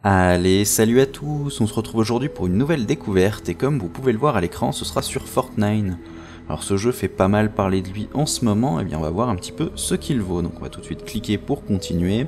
Allez, salut à tous, on se retrouve aujourd'hui pour une nouvelle découverte et comme vous pouvez le voir à l'écran, ce sera sur Fortnite. Alors ce jeu fait pas mal parler de lui en ce moment, et bien on va voir un petit peu ce qu'il vaut. Donc on va tout de suite cliquer pour continuer.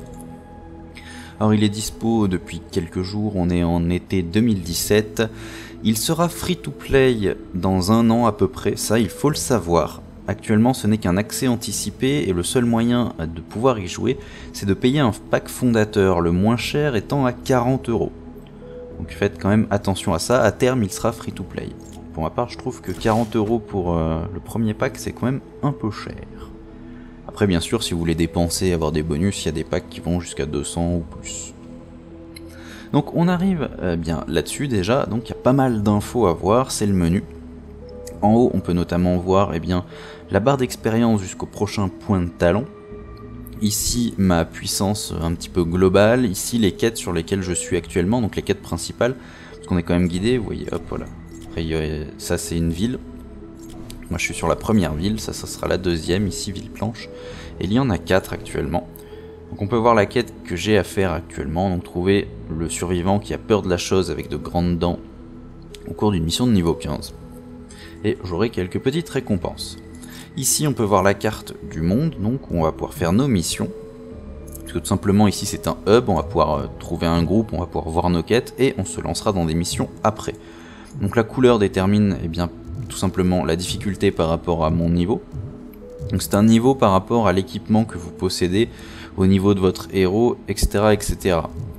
Alors il est dispo depuis quelques jours, on est en été 2017. Il sera free to play dans un an à peu près, ça il faut le savoir. Actuellement ce n'est qu'un accès anticipé et le seul moyen de pouvoir y jouer c'est de payer un pack fondateur, le moins cher étant à 40€. Donc faites quand même attention à ça, à terme il sera free to play. Pour ma part je trouve que 40€ pour le premier pack c'est quand même un peu cher. Après bien sûr si vous voulez dépenser et avoir des bonus, il y a des packs qui vont jusqu'à 200 ou plus. Donc on arrive bien là-dessus déjà, donc il y a pas mal d'infos à voir, c'est le menu. En haut, on peut notamment voir la barre d'expérience jusqu'au prochain point de talent. Ici, ma puissance un petit peu globale. Ici, les quêtes sur lesquelles je suis actuellement, donc les quêtes principales. Parce qu'on est quand même guidé, vous voyez, hop, voilà. Après, ça, c'est une ville. Moi, je suis sur la première ville, ça sera la deuxième, ici, ville planche. Et il y en a 4 actuellement. Donc on peut voir la quête que j'ai à faire actuellement. Donc trouver le survivant qui a peur de la chose avec de grandes dents au cours d'une mission de niveau 15. Et j'aurai quelques petites récompenses. Ici on peut voir la carte du monde, donc on va pouvoir faire nos missions. Parce que tout simplement ici c'est un hub, on va pouvoir trouver un groupe, on va pouvoir voir nos quêtes et on se lancera dans des missions après. Donc la couleur détermine tout simplement la difficulté par rapport à mon niveau. Donc c'est un niveau par rapport à l'équipement que vous possédez, au niveau de votre héros, etc. etc.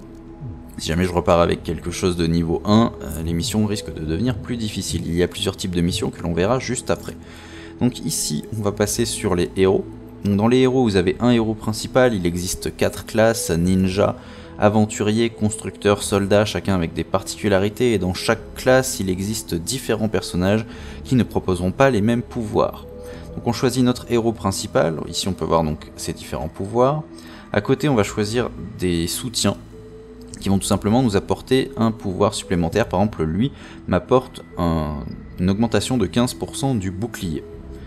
Si jamais je repars avec quelque chose de niveau 1, les missions risquent de devenir plus difficiles. Il y a plusieurs types de missions que l'on verra juste après. Donc ici, on va passer sur les héros. Donc dans les héros, vous avez un héros principal, il existe 4 classes, ninja, aventurier, constructeur, soldat, chacun avec des particularités. Et dans chaque classe, il existe différents personnages qui ne proposeront pas les mêmes pouvoirs. Donc on choisit notre héros principal, ici on peut voir donc ses différents pouvoirs. À côté, on va choisir des soutiens qui vont tout simplement nous apporter un pouvoir supplémentaire. Par exemple, lui m'apporte une augmentation de 15% du bouclier.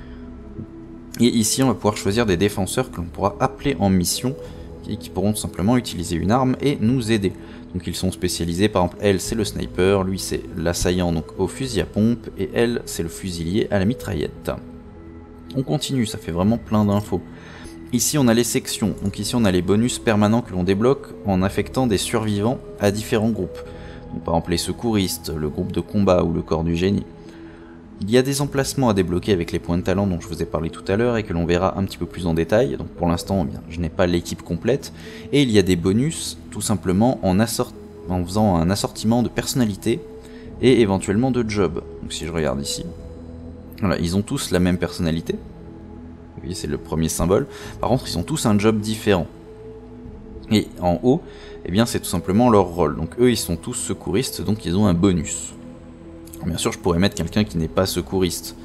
Et ici, on va pouvoir choisir des défenseurs que l'on pourra appeler en mission et qui pourront tout simplement utiliser une arme et nous aider. Donc ils sont spécialisés, par exemple, elle c'est le sniper, lui c'est l'assaillant donc au fusil à pompe et elle c'est le fusilier à la mitraillette. On continue, ça fait vraiment plein d'infos. Ici on a les sections, donc ici on a les bonus permanents que l'on débloque en affectant des survivants à différents groupes. Donc par exemple les secouristes, le groupe de combat ou le corps du génie. Il y a des emplacements à débloquer avec les points de talent dont je vous ai parlé tout à l'heure et que l'on verra un petit peu plus en détail. Donc pour l'instant je n'ai pas l'équipe complète. Et il y a des bonus tout simplement en faisant un assortiment de personnalités et éventuellement de jobs. Donc si je regarde ici, voilà, ils ont tous la même personnalité. Vous voyez, c'est le premier symbole. Par contre, ils ont tous un job différent. Et en haut, c'est tout simplement leur rôle. Donc eux, ils sont tous secouristes, donc ils ont un bonus. Alors, bien sûr, je pourrais mettre quelqu'un qui n'est pas secouriste.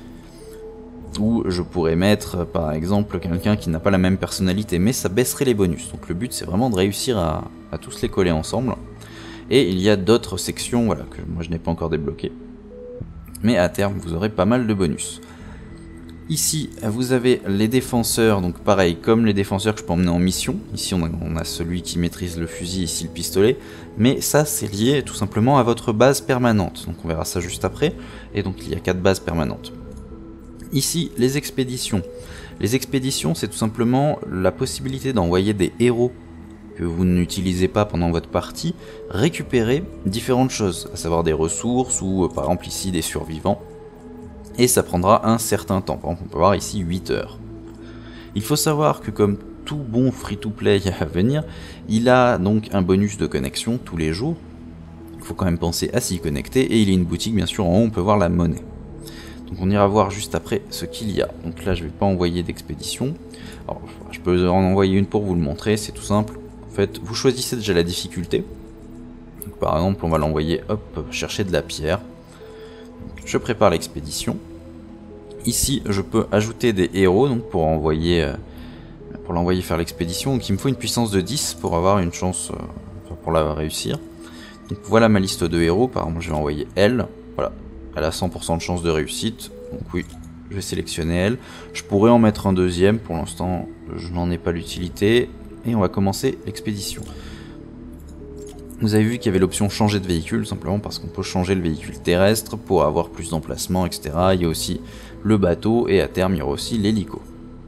Ou je pourrais mettre, par exemple, quelqu'un qui n'a pas la même personnalité, mais ça baisserait les bonus. Donc le but, c'est vraiment de réussir à tous les coller ensemble. Et il y a d'autres sections, voilà, que moi je n'ai pas encore débloquées. Mais à terme, vous aurez pas mal de bonus. Ici, vous avez les défenseurs, donc pareil, comme les défenseurs que je peux emmener en mission. Ici, on a celui qui maîtrise le fusil, ici le pistolet. Mais ça, c'est lié tout simplement à votre base permanente. Donc on verra ça juste après. Et donc il y a 4 bases permanentes. Ici, les expéditions. Les expéditions, c'est tout simplement la possibilité d'envoyer des héros que vous n'utilisez pas pendant votre partie, récupérer différentes choses, à savoir des ressources ou par exemple ici des survivants. Et ça prendra un certain temps, par exemple on peut voir ici 8 heures. Il faut savoir que comme tout bon free-to-play à venir, il a donc un bonus de connexion tous les jours. Il faut quand même penser à s'y connecter et il y a une boutique bien sûr en haut, on peut voir la monnaie. Donc on ira voir juste après ce qu'il y a. Donc là je vais pas envoyer d'expédition. Alors je peux en envoyer une pour vous le montrer, c'est tout simple. En fait vous choisissez déjà la difficulté. Donc, par exemple on va l'envoyer chercher de la pierre. Donc, je prépare l'expédition. Ici, je peux ajouter des héros donc pour l'envoyer faire l'expédition. Donc il me faut une puissance de 10 pour avoir une chance, pour la réussir. Donc voilà ma liste de héros. Par exemple, je vais envoyer elle. Voilà, elle a 100% de chance de réussite. Donc oui, je vais sélectionner elle. Je pourrais en mettre un deuxième. Pour l'instant, je n'en ai pas l'utilité. Et on va commencer l'expédition. Vous avez vu qu'il y avait l'option changer de véhicule, simplement parce qu'on peut changer le véhicule terrestre pour avoir plus d'emplacement, etc. Il y a aussi le bateau et à terme il y aura aussi l'hélico.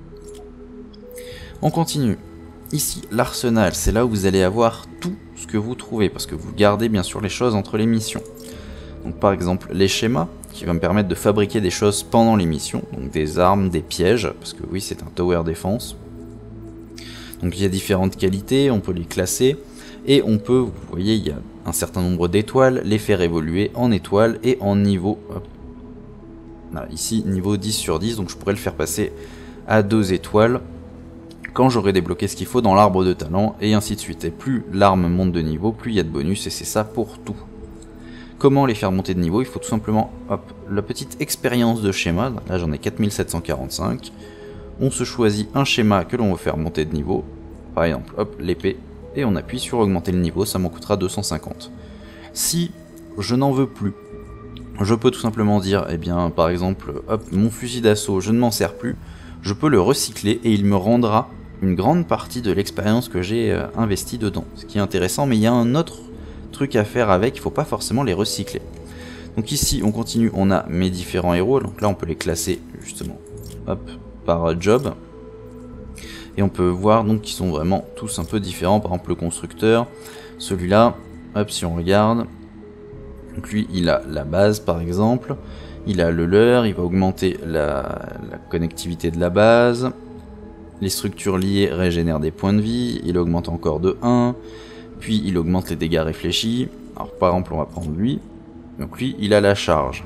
On continue. Ici, l'arsenal, c'est là où vous allez avoir tout ce que vous trouvez, parce que vous gardez bien sûr les choses entre les missions. Donc par exemple les schémas, qui va me permettre de fabriquer des choses pendant les missions, donc des armes, des pièges, parce que oui c'est un tower defense. Donc il y a différentes qualités, on peut les classer, et on peut, vous voyez, il y a un certain nombre d'étoiles, les faire évoluer en étoiles et en niveau. Hop. Là, ici, niveau 10 sur 10, donc je pourrais le faire passer à 2 étoiles quand j'aurai débloqué ce qu'il faut dans l'arbre de talent, et ainsi de suite. Et plus l'arme monte de niveau, plus il y a de bonus, et c'est ça pour tout. Comment les faire monter de niveau? Il faut tout simplement, hop, la petite expérience de schéma, là j'en ai 4745. On se choisit un schéma que l'on veut faire monter de niveau, par exemple, hop, l'épée, et on appuie sur augmenter le niveau, ça m'en coûtera 250. Si je n'en veux plus, je peux tout simplement dire, eh bien par exemple, hop, mon fusil d'assaut, je ne m'en sers plus, je peux le recycler et il me rendra une grande partie de l'expérience que j'ai investi dedans. Ce qui est intéressant, mais il y a un autre truc à faire avec, il ne faut pas forcément les recycler. Donc ici on continue, on a mes différents héros, donc là on peut les classer justement, hop, par job. Et on peut voir donc qu'ils sont vraiment tous un peu différents. Par exemple le constructeur, celui-là, hop, si on regarde, donc lui il a la base par exemple, il a le leurre, il va augmenter la connectivité de la base, les structures liées régénèrent des points de vie, il augmente encore de 1, puis il augmente les dégâts réfléchis. Alors par exemple on va prendre lui, donc lui il a la charge,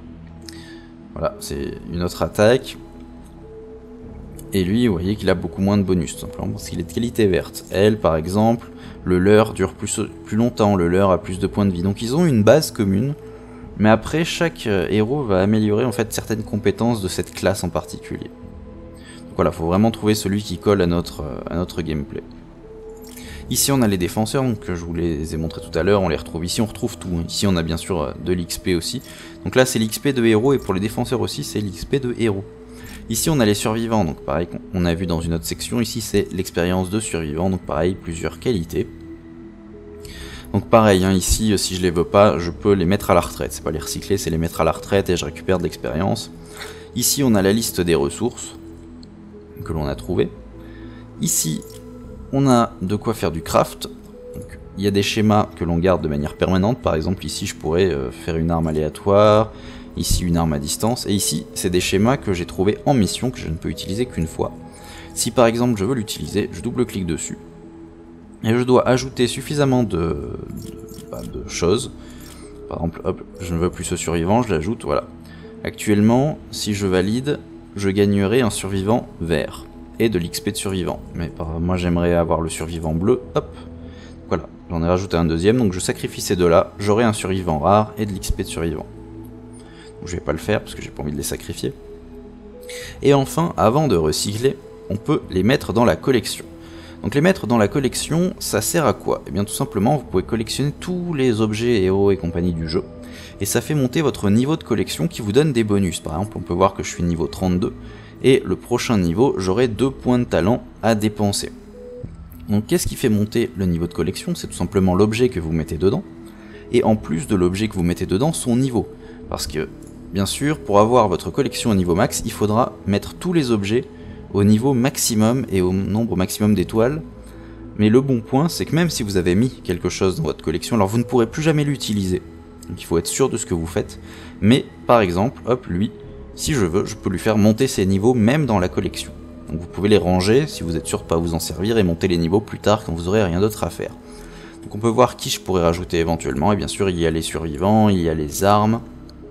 voilà c'est une autre attaque. Et lui, vous voyez qu'il a beaucoup moins de bonus, tout simplement parce qu'il est de qualité verte. Elle, par exemple, le leurre dure plus longtemps, le leurre a plus de points de vie. Donc ils ont une base commune, mais après, chaque héros va améliorer en fait certaines compétences de cette classe en particulier. Donc voilà, il faut vraiment trouver celui qui colle à notre gameplay. Ici, on a les défenseurs, donc je vous les ai montrés tout à l'heure, on les retrouve ici, on retrouve tout. Ici, on a bien sûr de l'XP aussi. Donc là, c'est l'XP de héros, et pour les défenseurs aussi, c'est l'XP de héros. Ici on a les survivants, donc pareil qu'on a vu dans une autre section, ici c'est l'expérience de survivant, donc pareil, plusieurs qualités. Donc pareil, hein, ici si je les veux pas, je peux les mettre à la retraite, c'est pas les recycler, c'est les mettre à la retraite et je récupère de l'expérience. Ici on a la liste des ressources que l'on a trouvées. Ici on a de quoi faire du craft, donc, il y a des schémas que l'on garde de manière permanente, par exemple ici je pourrais faire une arme aléatoire, ici une arme à distance, et ici c'est des schémas que j'ai trouvés en mission que je ne peux utiliser qu'une fois. Si par exemple je veux l'utiliser, je double-clique dessus, et je dois ajouter suffisamment de choses. Par exemple, hop, je ne veux plus ce survivant, je l'ajoute, voilà. Actuellement, si je valide, je gagnerai un survivant vert, et de l'XP de survivant. Mais moi j'aimerais avoir le survivant bleu, hop, voilà, j'en ai rajouté un deuxième, donc je sacrifie ces deux-là, j'aurai un survivant rare et de l'XP de survivant. Je vais pas le faire parce que j'ai pas envie de les sacrifier. Et enfin, avant de recycler, on peut les mettre dans la collection. Donc les mettre dans la collection, ça sert à quoi? Eh bien tout simplement, vous pouvez collectionner tous les objets, héros et compagnie du jeu, et ça fait monter votre niveau de collection qui vous donne des bonus. Par exemple, on peut voir que je suis niveau 32, et le prochain niveau, j'aurai 2 points de talent à dépenser. Donc qu'est-ce qui fait monter le niveau de collection? C'est tout simplement l'objet que vous mettez dedans, et en plus de l'objet que vous mettez dedans, son niveau. Parce que bien sûr, pour avoir votre collection au niveau max, il faudra mettre tous les objets au niveau maximum et au nombre maximum d'étoiles. Mais le bon point, c'est que même si vous avez mis quelque chose dans votre collection, alors vous ne pourrez plus jamais l'utiliser. Donc il faut être sûr de ce que vous faites. Mais par exemple, hop, lui, si je veux, je peux lui faire monter ses niveaux même dans la collection. Donc vous pouvez les ranger si vous êtes sûr de ne pas vous en servir et monter les niveaux plus tard quand vous aurez rien d'autre à faire. Donc on peut voir qui je pourrais rajouter éventuellement. Et bien sûr, il y a les survivants, il y a les armes,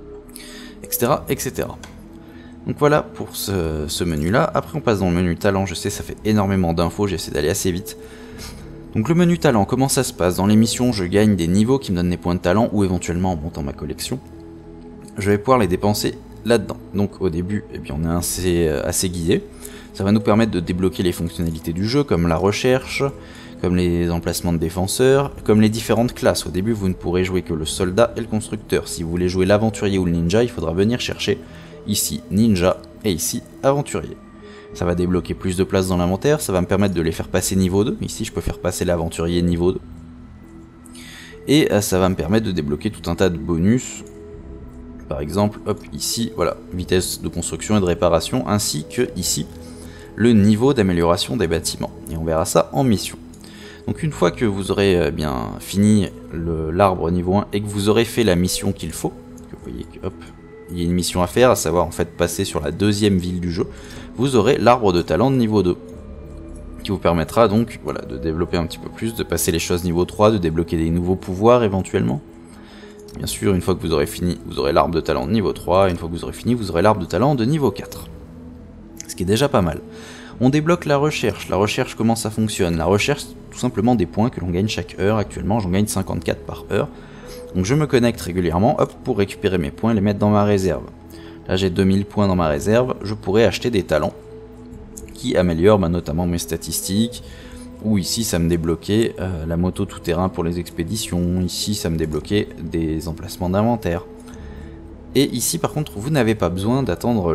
etc., etc. Donc voilà pour ce menu-là. Après, on passe dans le menu talent. Je sais, ça fait énormément d'infos, j'essaie d'aller assez vite. Donc le menu talent, comment ça se passe? Dans les missions, je gagne des niveaux qui me donnent des points de talent, ou éventuellement en montant ma collection, je vais pouvoir les dépenser là-dedans. Donc au début, eh bien, on est assez guidé. Ça va nous permettre de débloquer les fonctionnalités du jeu, comme la recherche, comme les emplacements de défenseurs, comme les différentes classes. Au début, vous ne pourrez jouer que le soldat et le constructeur. Si vous voulez jouer l'aventurier ou le ninja, il faudra venir chercher ici ninja et ici aventurier. Ça va débloquer plus de place dans l'inventaire, ça va me permettre de les faire passer niveau 2. Ici, je peux faire passer l'aventurier niveau 2. Et ça va me permettre de débloquer tout un tas de bonus. Par exemple, hop, ici, voilà, vitesse de construction et de réparation, ainsi que ici, le niveau d'amélioration des bâtiments. Et on verra ça en mission. Donc une fois que vous aurez bien fini l'arbre niveau 1 et que vous aurez fait la mission qu'il faut, que vous voyez que hop, il y a une mission à faire, à savoir en fait passer sur la deuxième ville du jeu, vous aurez l'arbre de talent de niveau 2. Qui vous permettra donc voilà, de développer un petit peu plus, de passer les choses niveau 3, de débloquer des nouveaux pouvoirs éventuellement. Bien sûr, une fois que vous aurez fini, vous aurez l'arbre de talent de niveau 3, et une fois que vous aurez fini, vous aurez l'arbre de talent de niveau 4. Ce qui est déjà pas mal. On débloque la recherche. La recherche, comment ça fonctionne? La recherche, tout simplement des points que l'on gagne chaque heure. Actuellement, j'en gagne 54 par heure. Donc je me connecte régulièrement, hop, pour récupérer mes points et les mettre dans ma réserve. Là, j'ai 2000 points dans ma réserve. Je pourrais acheter des talents qui améliorent notamment mes statistiques. Ou ici, ça me débloquait la moto tout-terrain pour les expéditions. Ici, ça me débloquait des emplacements d'inventaire. Et ici, par contre, vous n'avez pas besoin d'attendre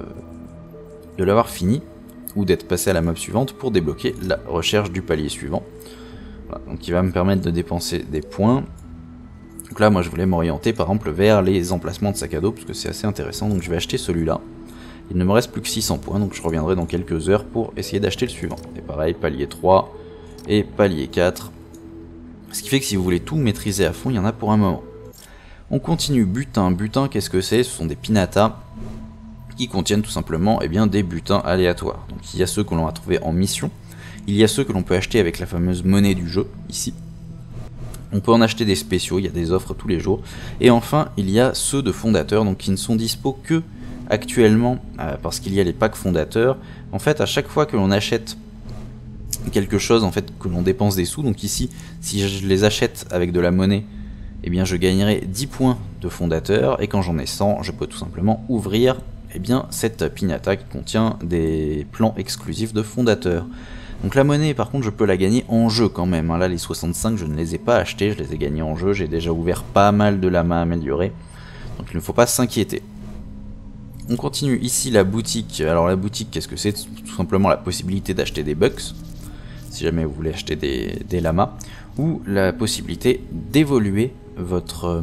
de l'avoir fini ou d'être passé à la map suivante pour débloquer la recherche du palier suivant. Voilà, donc il va me permettre de dépenser des points. Donc là, moi, je voulais m'orienter, par exemple, vers les emplacements de sac à dos, parce que c'est assez intéressant. Donc je vais acheter celui-là. Il ne me reste plus que 600 points, donc je reviendrai dans quelques heures pour essayer d'acheter le suivant. Et pareil, palier 3 et palier 4. Ce qui fait que si vous voulez tout maîtriser à fond, il y en a pour un moment. On continue, butin. Butin, qu'est-ce que c'est? Ce sont des pinatas qui contiennent tout simplement des butins aléatoires. Donc il y a ceux que l'on va trouver en mission, il y a ceux que l'on peut acheter avec la fameuse monnaie du jeu, ici. On peut en acheter des spéciaux, il y a des offres tous les jours. Et enfin, il y a ceux de fondateurs, donc qui ne sont dispo que actuellement, parce qu'il y a les packs fondateurs. En fait, à chaque fois que l'on achète quelque chose, en fait, que l'on dépense des sous, donc ici, si je les achète avec de la monnaie, eh bien je gagnerai 10 points de fondateur, et quand j'en ai 100, je peux tout simplement ouvrir cette pinata qui contient des plans exclusifs de fondateurs. Donc la monnaie, par contre, je peux la gagner en jeu quand même. Là, les 65, je ne les ai pas achetés, je les ai gagnés en jeu. J'ai déjà ouvert pas mal de lamas améliorés, donc il ne faut pas s'inquiéter. On continue ici la boutique. Alors la boutique, qu'est-ce que c'est? Tout simplement la possibilité d'acheter des bucks, si jamais vous voulez acheter des lamas, ou la possibilité d'évoluer votre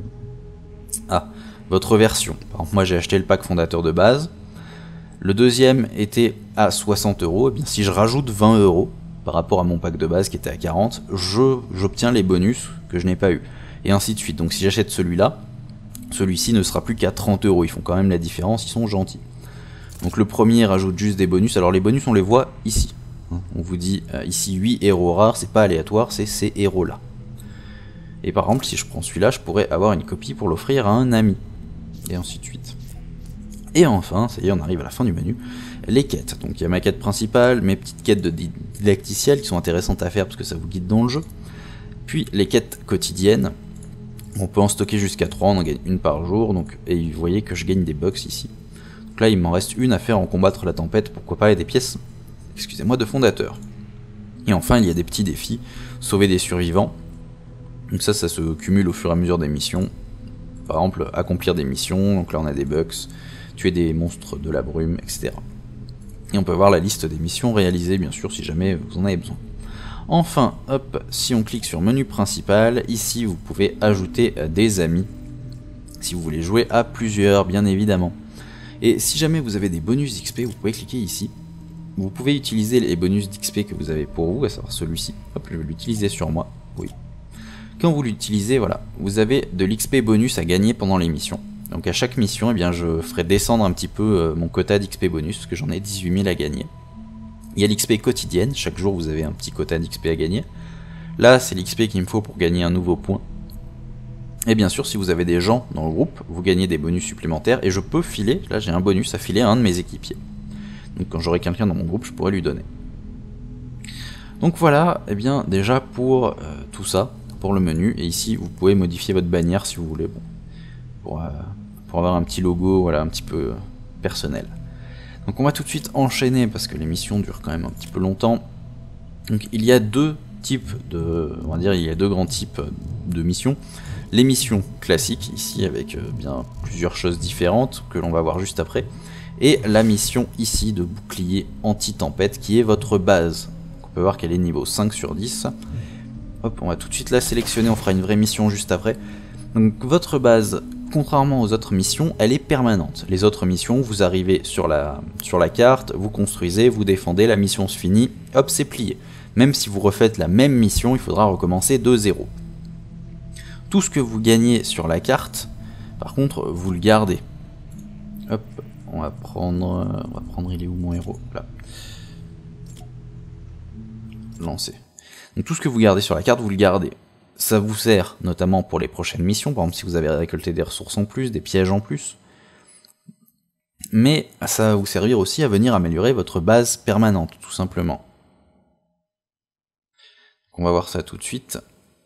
version. Par exemple, moi j'ai acheté le pack fondateur de base. Le deuxième était à 60 €. Et bien si je rajoute 20 € par rapport à mon pack de base qui était à 40, j'obtiens les bonus que je n'ai pas eu. Et ainsi de suite. Donc si j'achète celui-là, celui-ci ne sera plus qu'à 30 €. Ils font quand même la différence, ils sont gentils. Donc le premier rajoute juste des bonus. Alors les bonus on les voit ici. On vous dit ici 8 héros rares, c'est pas aléatoire, c'est ces héros-là. Et par exemple, si je prends celui-là, je pourrais avoir une copie pour l'offrir à un ami. Et ainsi de suite. Et enfin, ça y est, on arrive à la fin du menu, les quêtes. Donc il y a ma quête principale, mes petites quêtes de didacticiel qui sont intéressantes à faire parce que ça vous guide dans le jeu. Puis les quêtes quotidiennes. On peut en stocker jusqu'à 3, on en gagne une par jour. Donc, et vous voyez que je gagne des bucks ici. Donc là, il m'en reste une à faire en combattre la tempête, pourquoi pas, et des pièces, excusez-moi, de fondateur. Et enfin, il y a des petits défis, sauver des survivants. Donc ça se cumule au fur et à mesure des missions. Par exemple, accomplir des missions, donc là on a des bucks, tuer des monstres de la brume, etc. Et on peut voir la liste des missions réalisées, bien sûr, si jamais vous en avez besoin. Enfin, hop, si on clique sur menu principal, ici vous pouvez ajouter des amis, si vous voulez jouer à plusieurs, bien évidemment. Et si jamais vous avez des bonus d'XP, vous pouvez cliquer ici. Vous pouvez utiliser les bonus d'XP que vous avez pour vous, à savoir celui-ci. Hop, je vais l'utiliser sur moi, oui. Quand vous l'utilisez, voilà, vous avez de l'XP bonus à gagner pendant les missions. Donc à chaque mission, eh bien, je ferai descendre un petit peu mon quota d'XP bonus, parce que j'en ai 18 000 à gagner. Il y a l'XP quotidienne, chaque jour vous avez un petit quota d'XP à gagner. Là, c'est l'XP qu'il me faut pour gagner un nouveau point. Et bien sûr, si vous avez des gens dans le groupe, vous gagnez des bonus supplémentaires, et je peux filer, là j'ai un bonus à filer à un de mes équipiers. Donc quand j'aurai quelqu'un dans mon groupe, je pourrai lui donner. Donc voilà, eh bien déjà pour tout ça, pour le menu, et ici vous pouvez modifier votre bannière si vous voulez, bon, pour avoir un petit logo, voilà, un petit peu personnel. Donc on va tout de suite enchaîner parce que l'émission dure quand même un petit peu longtemps. Donc il y a deux types de, on va dire, il y a deux grands types de missions. Les missions classiques ici avec bien plusieurs choses différentes que l'on va voir juste après, et la mission ici de bouclier anti-tempête qui est votre base. On peut voir qu'elle est niveau 5 sur 10. Hop, on va tout de suite la sélectionner, on fera une vraie mission juste après. Donc votre base, contrairement aux autres missions, elle est permanente. Les autres missions, vous arrivez sur la carte, vous construisez, vous défendez, la mission se finit, hop, c'est plié. Même si vous refaites la même mission, il faudra recommencer de zéro. Tout ce que vous gagnez sur la carte, par contre, vous le gardez. Hop, on va prendre, il est où mon héros? Là. Lancer. Donc tout ce que vous gardez sur la carte, vous le gardez. Ça vous sert notamment pour les prochaines missions, par exemple si vous avez récolté des ressources en plus, des pièges en plus. Mais ça va vous servir aussi à venir améliorer votre base permanente, tout simplement. Donc on va voir ça tout de suite.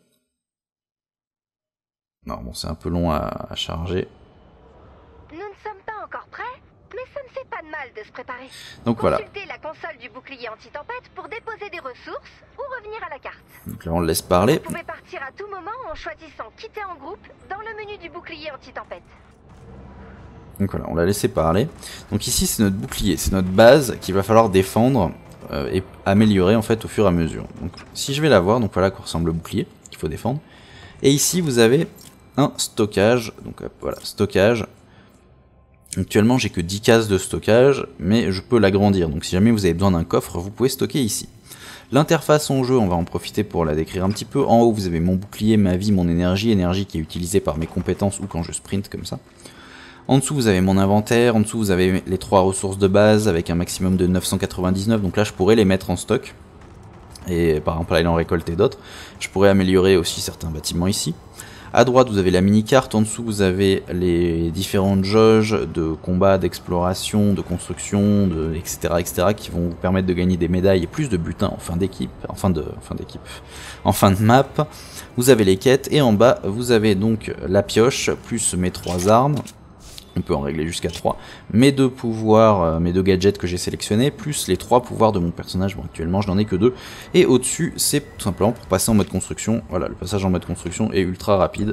Non, bon, c'est un peu long à charger. Nous ne sommes pas encore prêts, mais ça ne fait pas de mal de se préparer. Donc voilà. Consultez la console du bouclier anti-tempête pour déposer des ressources ou revenir à la carte. Donc là, on le laisse parler. Vous pouvez partir à tout moment en choisissant quitter en groupe dans le menu du bouclier anti-tempête. Donc voilà, on l'a laissé parler. Donc ici, c'est notre bouclier, c'est notre base qu'il va falloir défendre et améliorer en fait au fur et à mesure. Donc si je vais la voir, donc voilà à quoi ressemble le bouclier qu'il faut défendre. Et ici, vous avez un stockage. Donc hop, voilà, stockage. Actuellement, j'ai que 10 cases de stockage, mais je peux l'agrandir. Donc si jamais vous avez besoin d'un coffre, vous pouvez stocker ici. L'interface en jeu, on va en profiter pour la décrire un petit peu. En haut, vous avez mon bouclier, ma vie, mon énergie qui est utilisée par mes compétences ou quand je sprint comme ça. En dessous, vous avez mon inventaire. En dessous, vous avez les 3 ressources de base avec un maximum de 999. Donc là, je pourrais les mettre en stock. Et par exemple, aller en récolter d'autres. Je pourrais améliorer aussi certains bâtiments ici. À droite, vous avez la mini-carte. En dessous, vous avez les différentes jauges de combat, d'exploration, de construction, etc., etc., qui vont vous permettre de gagner des médailles et plus de butin en fin d'équipe, en fin de map. Vous avez les quêtes et en bas, vous avez donc la pioche plus mes 3 armes. On peut en régler jusqu'à 3. Mes 2 pouvoirs, mes 2 gadgets que j'ai sélectionnés, plus les 3 pouvoirs de mon personnage. Bon, actuellement, je n'en ai que 2. Et au-dessus, c'est tout simplement pour passer en mode construction. Voilà, le passage en mode construction est ultra rapide.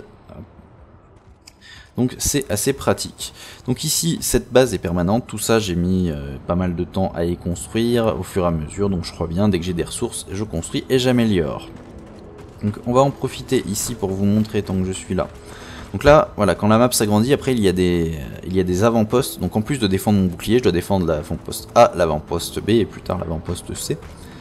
Donc, c'est assez pratique. Donc ici, cette base est permanente. Tout ça, j'ai mis pas mal de temps à y construire au fur et à mesure. Donc, je reviens, dès que j'ai des ressources, je construis et j'améliore. Donc, on va en profiter ici pour vous montrer tant que je suis là. Donc là, voilà, quand la map s'agrandit, après il y a des avant-postes. Donc en plus de défendre mon bouclier, je dois défendre l'avant-poste A, l'avant-poste B et plus tard l'avant-poste C.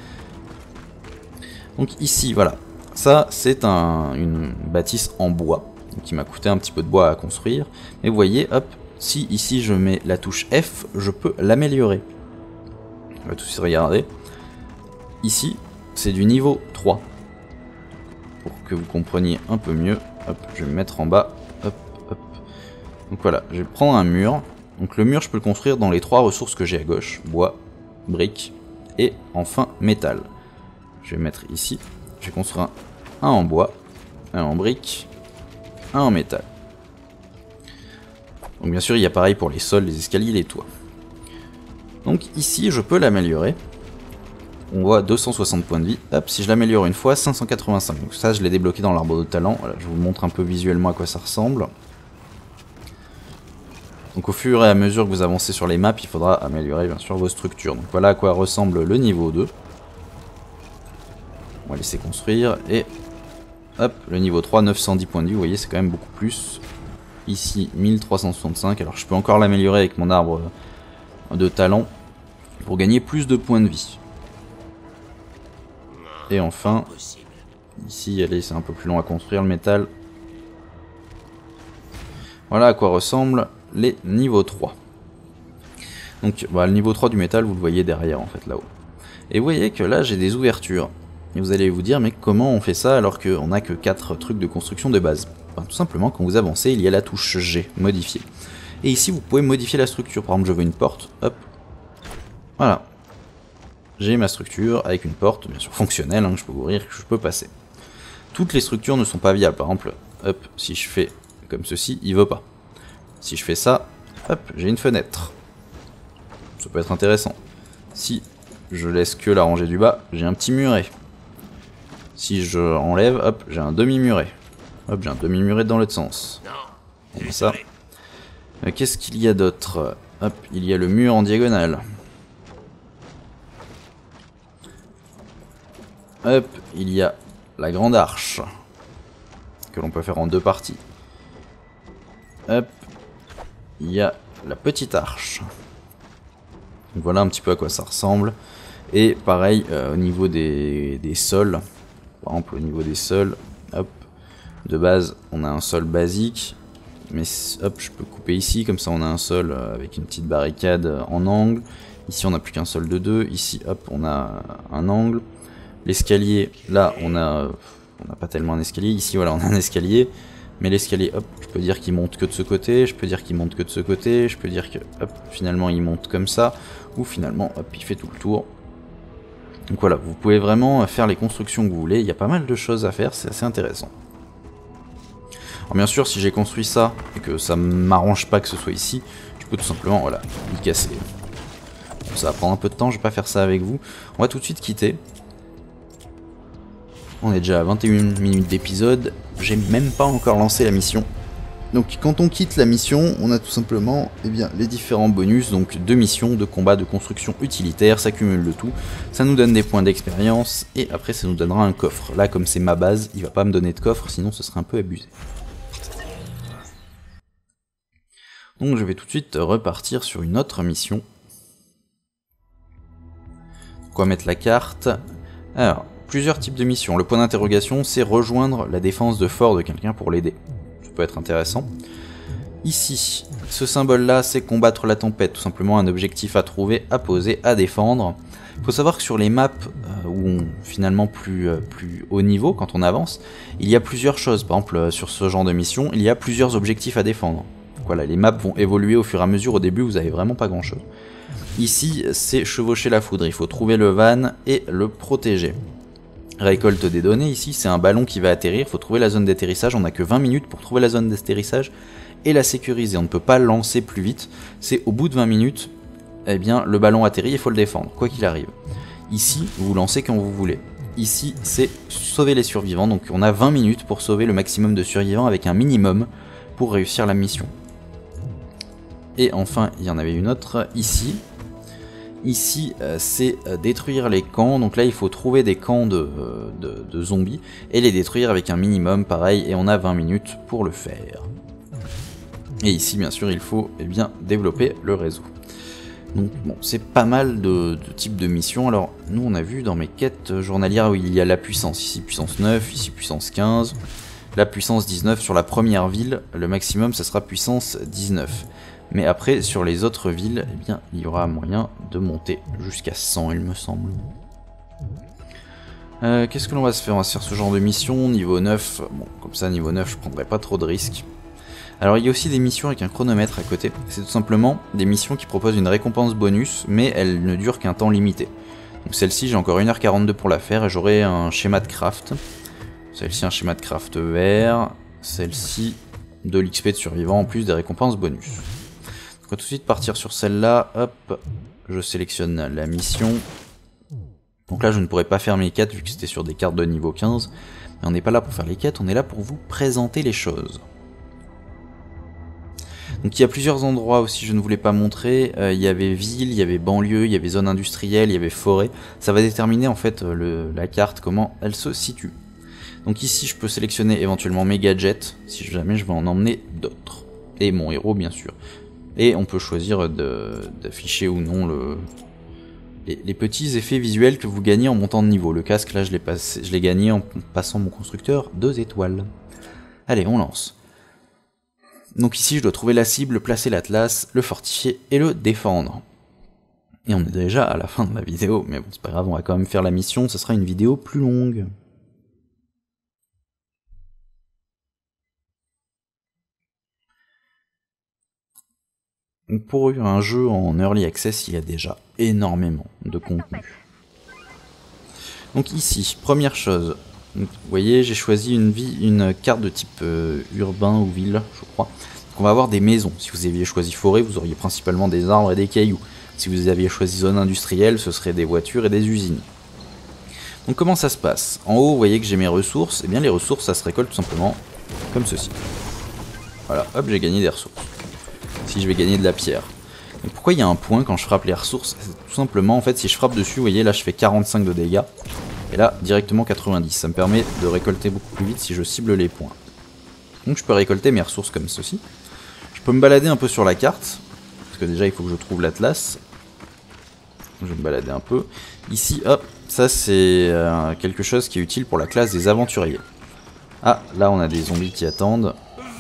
Donc ici, voilà, ça c'est une bâtisse en bois, qui m'a coûté un petit peu de bois à construire. Mais vous voyez, hop, si ici je mets la touche F, je peux l'améliorer. On va tout de suite regarder. Ici, c'est du niveau 3. Pour que vous compreniez un peu mieux. Hop, je vais me mettre en bas. Hop, hop. Donc voilà, je vais prendre un mur. Donc le mur, je peux le construire dans les 3 ressources que j'ai à gauche. Bois, briques et enfin métal. Je vais mettre ici. Je vais construire un en bois, un en briques, un en métal. Donc bien sûr, il y a pareil pour les sols, les escaliers, les toits. Donc ici, je peux l'améliorer. On voit 260 points de vie. Hop, si je l'améliore une fois, 585. Donc ça, je l'ai débloqué dans l'arbre de talent. Voilà, je vous montre un peu visuellement à quoi ça ressemble. Donc au fur et à mesure que vous avancez sur les maps, il faudra améliorer bien sûr vos structures. Donc voilà à quoi ressemble le niveau 2. On va laisser construire. Et hop, le niveau 3, 910 points de vie. Vous voyez, c'est quand même beaucoup plus. Ici, 1365. Alors je peux encore l'améliorer avec mon arbre de talent pour gagner plus de points de vie. Et enfin, ici, allez, c'est un peu plus long à construire le métal. Voilà à quoi ressemblent les niveaux 3. Donc, bah, le niveau 3 du métal, vous le voyez derrière, en fait, là-haut. Et vous voyez que là, j'ai des ouvertures. Et vous allez vous dire, mais comment on fait ça alors qu'on n'a que 4 trucs de construction de base? Enfin, tout simplement, quand vous avancez, il y a la touche G, modifier. Et ici, vous pouvez modifier la structure. Par exemple, je veux une porte, hop. Voilà. J'ai ma structure avec une porte, bien sûr fonctionnelle, que je peux ouvrir, que je peux passer. Toutes les structures ne sont pas viables. Par exemple, hop, si je fais comme ceci, il veut pas. Si je fais ça, hop, j'ai une fenêtre. Ça peut être intéressant. Si je laisse que la rangée du bas, j'ai un petit muret. Si je enlève, hop, j'ai un demi-muret. Hop, j'ai un demi-muret dans l'autre sens. Comme ça. Qu'est-ce qu'il y a d'autre? Hop, il y a le mur en diagonale. Hop, il y a la grande arche, que l'on peut faire en 2 parties. Hop, il y a la petite arche. Donc voilà un petit peu à quoi ça ressemble. Et pareil au niveau des sols. Par exemple au niveau des sols, hop, de base on a un sol basique. Mais hop, je peux couper ici, comme ça on a un sol avec une petite barricade en angle. Ici on n'a plus qu'un sol de 2. Ici hop, on a un angle. L'escalier, là on n'a pas tellement un escalier. Ici voilà, on a un escalier. Mais l'escalier, hop, je peux dire qu'il monte que de ce côté, je peux dire qu'il monte que de ce côté, je peux dire que, hop, finalement il monte comme ça, ou finalement, hop, il fait tout le tour. Donc voilà, vous pouvez vraiment faire les constructions que vous voulez, il y a pas mal de choses à faire, c'est assez intéressant. Alors bien sûr, si j'ai construit ça, et que ça m'arrange pas que ce soit ici, je peux tout simplement, voilà, le casser. Bon, ça va prendre un peu de temps, je vais pas faire ça avec vous. On va tout de suite quitter. On est déjà à 21 minutes d'épisode, j'ai même pas encore lancé la mission. Donc quand on quitte la mission, on a tout simplement les différents bonus, donc 2 missions, de combat, de construction utilitaire, ça cumule le tout. Ça nous donne des points d'expérience, et après ça nous donnera un coffre. Là comme c'est ma base, il va pas me donner de coffre, sinon ce serait un peu abusé. Donc je vais tout de suite repartir sur une autre mission. Donc on va mettre la carte. Alors, plusieurs types de missions. Le point d'interrogation, c'est rejoindre la défense de fort de quelqu'un pour l'aider. Ça peut être intéressant. Ici, ce symbole-là, c'est combattre la tempête. Tout simplement un objectif à trouver, à poser, à défendre. Il faut savoir que sur les maps finalement plus haut niveau, quand on avance, il y a plusieurs choses. Par exemple, sur ce genre de mission, il y a plusieurs objectifs à défendre. Donc voilà, les maps vont évoluer au fur et à mesure. Au début, vous avez vraiment pas grand-chose. Ici, c'est chevaucher la foudre. Il faut trouver le van et le protéger. Récolte des données, ici c'est un ballon qui va atterrir, il faut trouver la zone d'atterrissage, on n'a que 20 minutes pour trouver la zone d'atterrissage et la sécuriser, on ne peut pas lancer plus vite, c'est au bout de 20 minutes, eh bien le ballon atterrit, il faut le défendre, quoi qu'il arrive. Ici, vous lancez quand vous voulez. Ici, c'est sauver les survivants, donc on a 20 minutes pour sauver le maximum de survivants avec un minimum pour réussir la mission. Et enfin, il y en avait une autre ici. Ici, c'est détruire les camps, donc là il faut trouver des camps de zombies et les détruire avec un minimum, pareil, et on a 20 minutes pour le faire. Et ici, bien sûr, il faut développer le réseau. Donc bon, c'est pas mal de types de missions. Alors, nous on a vu dans mes quêtes journalières où il y a la puissance, ici puissance 9, ici puissance 15, la puissance 19 sur la première ville, le maximum ça sera puissance 19. Mais après, sur les autres villes, il y aura moyen de monter jusqu'à 100, il me semble. Qu'est-ce que l'on va se faire? On va se faire ce genre de mission, niveau 9. Bon, comme ça, niveau 9, je prendrai pas trop de risques. Alors, il y a aussi des missions avec un chronomètre à côté. C'est tout simplement des missions qui proposent une récompense bonus, mais elles ne durent qu'un temps limité. Donc celle-ci, j'ai encore 1h42 pour la faire et j'aurai un schéma de craft. Celle-ci, un schéma de craft vert. Celle-ci, de l'XP de survivant en plus des récompenses bonus. On va tout de suite partir sur celle-là, hop, je sélectionne la mission. Donc là je ne pourrais pas faire mes quêtes vu que c'était sur des cartes de niveau 15. Mais on n'est pas là pour faire les quêtes, on est là pour vous présenter les choses. Donc il y a plusieurs endroits aussi, je ne voulais pas montrer. Il y avait ville, il y avait banlieue, il y avait zone industrielle, il y avait forêt. Ça va déterminer en fait la carte, comment elle se situe. Donc ici je peux sélectionner éventuellement mes gadgets, si jamais je veux en emmener d'autres. Et mon héros bien sûr. Et on peut choisir d'afficher ou non les petits effets visuels que vous gagnez en montant de niveau. Le casque, là, je l'ai gagné en passant mon constructeur 2 étoiles. Allez, on lance. Donc ici, je dois trouver la cible, placer l'atlas, le fortifier et le défendre. Et on est déjà à la fin de la vidéo, mais bon, c'est pas grave, on va quand même faire la mission, ce sera une vidéo plus longue. Pour un jeu en Early Access, il y a déjà énormément de contenu. Donc ici, première chose, vous voyez, j'ai choisi une carte de type urbain ou ville, je crois. Donc on va avoir des maisons. Si vous aviez choisi forêt, vous auriez principalement des arbres et des cailloux. Si vous aviez choisi zone industrielle, ce serait des voitures et des usines. Donc comment ça se passe? En haut, vous voyez que j'ai mes ressources. Et bien les ressources, ça se récolte tout simplement comme ceci. Voilà, hop, j'ai gagné des ressources. Si je vais gagner de la pierre. Donc pourquoi il y a un point quand je frappe les ressources? Tout simplement, en fait, si je frappe dessus, vous voyez, là je fais 45 de dégâts. Et là, directement 90. Ça me permet de récolter beaucoup plus vite si je cible les points. Donc je peux récolter mes ressources comme ceci. Je peux me balader un peu sur la carte. Parce que déjà, il faut que je trouve l'Atlas. Je vais me balader un peu. Ici, hop, ça c'est quelque chose qui est utile pour la classe des aventuriers. Ah, là on a des zombies qui attendent.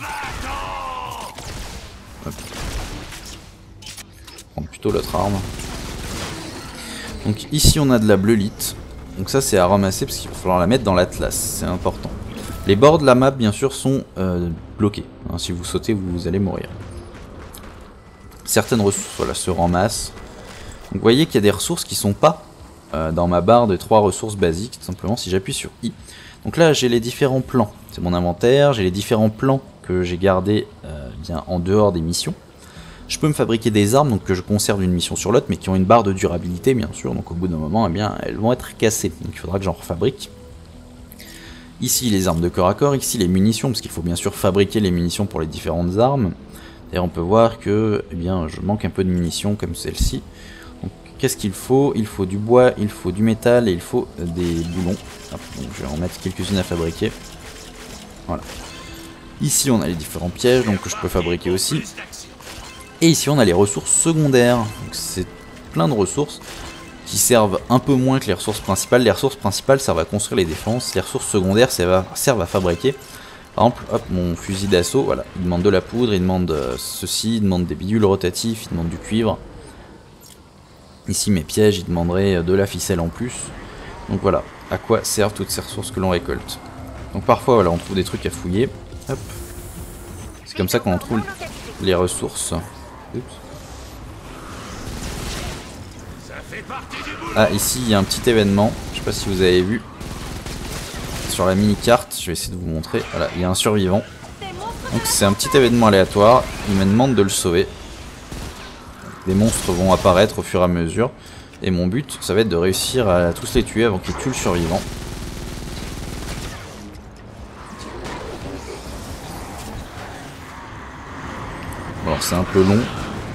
Hop. Je vais prendre plutôt l'autre arme. Donc ici on a de la bleulite. Donc ça c'est à ramasser parce qu'il va falloir la mettre dans l'Atlas, c'est important. Les bords de la map bien sûr sont bloqués. Hein, si vous sautez vous allez mourir. Certaines ressources voilà, se ramassent. Donc vous voyez qu'il y a des ressources qui sont pas dans ma barre de 3 ressources basiques, tout simplement si j'appuie sur I. Donc là j'ai les différents plans, c'est mon inventaire, j'ai les différents plans que j'ai gardés bien en dehors des missions. Je peux me fabriquer des armes donc que je conserve d'une mission sur l'autre mais qui ont une barre de durabilité bien sûr, donc au bout d'un moment eh bien, elles vont être cassées, donc il faudra que j'en refabrique. Ici les armes de corps à corps, ici les munitions, parce qu'il faut bien sûr fabriquer les munitions pour les différentes armes. D'ailleurs on peut voir que eh bien, je manque un peu de munitions comme celle-ci. Qu'est-ce qu'il faut? Il faut du bois, il faut du métal et il faut des boulons. Hop, donc je vais en mettre quelques-unes à fabriquer. Voilà. Ici on a les différents pièges donc que je peux fabriquer aussi. Et ici on a les ressources secondaires. C'est plein de ressources qui servent un peu moins que les ressources principales. Les ressources principales servent à construire les défenses. Les ressources secondaires servent à fabriquer. Par exemple, hop, mon fusil d'assaut, voilà, il demande de la poudre, il demande ceci, il demande des bidules rotatifs, il demande du cuivre. Ici mes pièges, ils demanderaient de la ficelle en plus. Donc voilà, à quoi servent toutes ces ressources que l'on récolte. Donc parfois voilà, on trouve des trucs à fouiller. Hop. C'est comme ça qu'on trouve les ressources. Oups. Ah ici il y a un petit événement, je sais pas si vous avez vu. Sur la mini-carte, je vais essayer de vous montrer. Voilà, il y a un survivant. Donc c'est un petit événement aléatoire, il me demande de le sauver. Des monstres vont apparaître au fur et à mesure. Et mon but, ça va être de réussir à tous les tuer avant qu'ils tuent le survivant. Bon, alors c'est un peu long.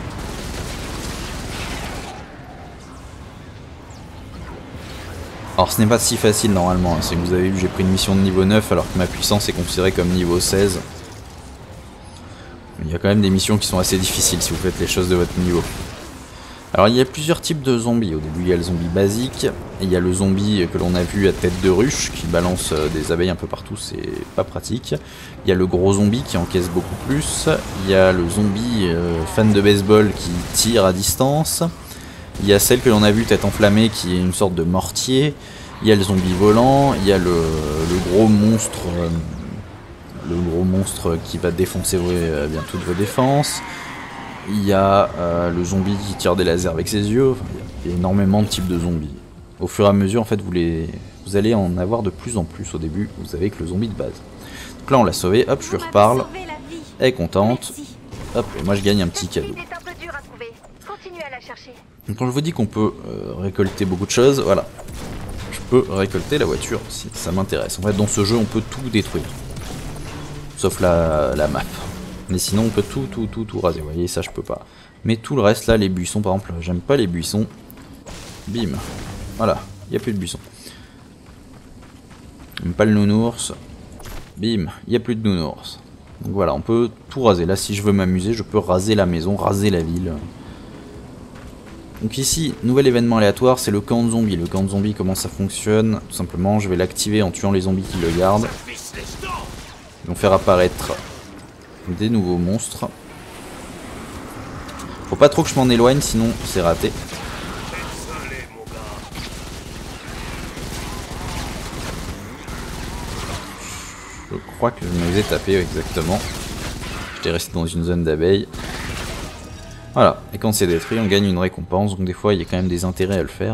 Alors ce n'est pas si facile normalement. Hein. C'est que vous avez vu, j'ai pris une mission de niveau 9 alors que ma puissance est considérée comme niveau 16. Il y a quand même des missions qui sont assez difficiles si vous faites les choses de votre niveau. Alors il y a plusieurs types de zombies. Au début il y a le zombie basique, et il y a le zombie que l'on a vu à tête de ruche qui balance des abeilles un peu partout, c'est pas pratique. Il y a le gros zombie qui encaisse beaucoup plus. Il y a le zombie fan de baseball qui tire à distance. Il y a celle que l'on a vue tête enflammée qui est une sorte de mortier. Il y a le zombie volant, il y a le gros monstre... le gros monstre qui va défoncer bien toutes vos défenses. Il y a le zombie qui tire des lasers avec ses yeux. Enfin, il y a énormément de types de zombies. Au fur et à mesure, en fait, vous allez en avoir de plus en plus. Au début, vous avez que le zombie de base. Donc là, on l'a sauvé. Hop, je lui reparle. Elle est contente. Hop, et moi, je gagne un petit cadeau. Donc quand je vous dis qu'on peut récolter beaucoup de choses, voilà. Je peux récolter la voiture si ça m'intéresse. En fait, dans ce jeu, on peut tout détruire. Sauf la map. Mais sinon on peut tout raser. Vous voyez, ça je peux pas. Mais tout le reste là, les buissons par exemple, j'aime pas les buissons. Bim. Voilà, il n'y a plus de buissons. J'aime pas le nounours. Bim, il n'y a plus de nounours. Donc voilà, on peut tout raser. Là si je veux m'amuser, je peux raser la maison, raser la ville. Donc ici, nouvel événement aléatoire, c'est le camp de zombies. Le camp de zombies, comment ça fonctionne? Tout simplement, je vais l'activer en tuant les zombies qui le gardent. Ils vont faire apparaître des nouveaux monstres. Faut pas trop que je m'en éloigne, sinon c'est raté. Je crois que je me les ai tapés exactement. J'étais resté dans une zone d'abeilles. Voilà, et quand c'est détruit, on gagne une récompense, donc des fois il y a quand même des intérêts à le faire.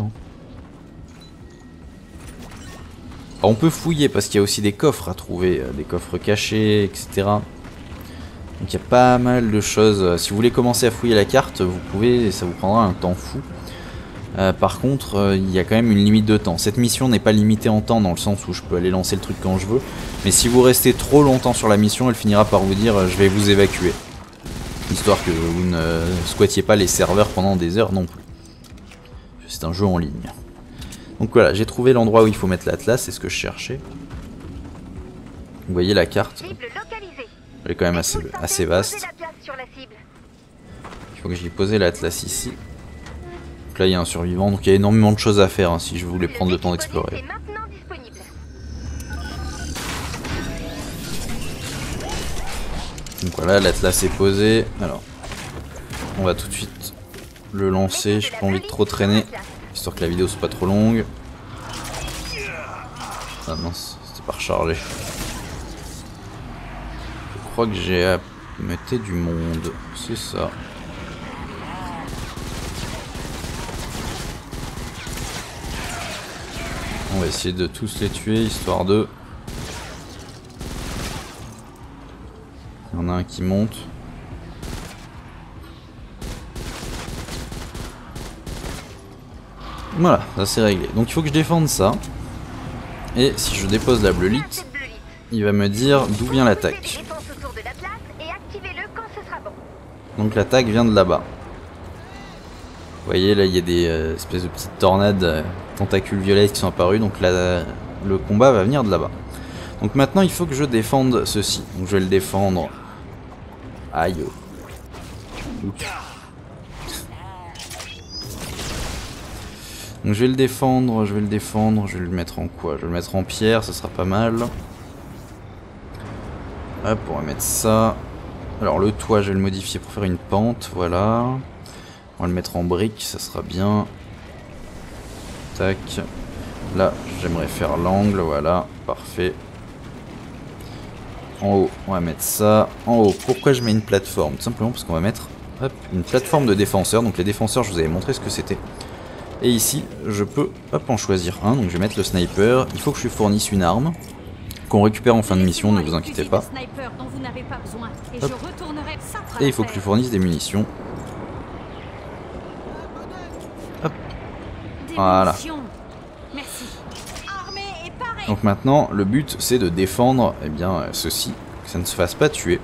Alors, on peut fouiller parce qu'il y a aussi des coffres à trouver, des coffres cachés, etc. Donc il y a pas mal de choses. Si vous voulez commencer à fouiller la carte, vous pouvez, ça vous prendra un temps fou. Par contre, il y a quand même une limite de temps. Cette mission n'est pas limitée en temps dans le sens où je peux aller lancer le truc quand je veux. Mais si vous restez trop longtemps sur la mission, elle finira par vous dire je vais vous évacuer. Histoire que vous ne squattiez pas les serveurs pendant des heures non plus. C'est un jeu en ligne. Donc voilà, j'ai trouvé l'endroit où il faut mettre l'Atlas, c'est ce que je cherchais. Vous voyez la carte, elle est quand même assez vaste. Il faut que j'y pose l'Atlas ici. Donc là il y a un survivant, donc il y a énormément de choses à faire hein, si je voulais prendre le temps d'explorer. Donc voilà, l'Atlas est posé. Alors, on va tout de suite le lancer. J'ai pas envie de trop traîner, histoire que la vidéo soit pas trop longue. Ah mince, c'était pas rechargé. Je crois que j'ai à mettre du monde, c'est ça. On va essayer de tous les tuer, histoire de... Il y en a un qui monte. Voilà, ça c'est réglé. Donc il faut que je défende ça. Et si je dépose la bleulite, il va me dire d'où vient l'attaque. Donc l'attaque vient de là-bas. Vous voyez là il y a des espèces de petites tornades tentacules violettes qui sont apparues. Donc là, le combat va venir de là-bas. Donc maintenant il faut que je défende ceci. Donc je vais le défendre. Aïe. Oups. Donc je vais le défendre, je vais le mettre en quoi? Je vais le mettre en pierre, ça sera pas mal. Hop, on va mettre ça. Alors le toit, je vais le modifier pour faire une pente, voilà. On va le mettre en brique, ça sera bien. Tac. Là, j'aimerais faire l'angle, voilà, parfait. En haut, on va mettre ça. En haut, pourquoi je mets une plateforme? Tout simplement parce qu'on va mettre hop, une plateforme de défenseurs. Donc les défenseurs, je vous avais montré ce que c'était. Et ici, je peux hop, en choisir un. Donc je vais mettre le sniper. Il faut que je lui fournisse une arme qu'on récupère en fin de mission, ne vous inquiétez pas. Hop. Et il faut que je lui fournisse des munitions. Hop. Voilà. Donc maintenant, le but c'est de défendre eh bien, ceci, que ça ne se fasse pas tuer.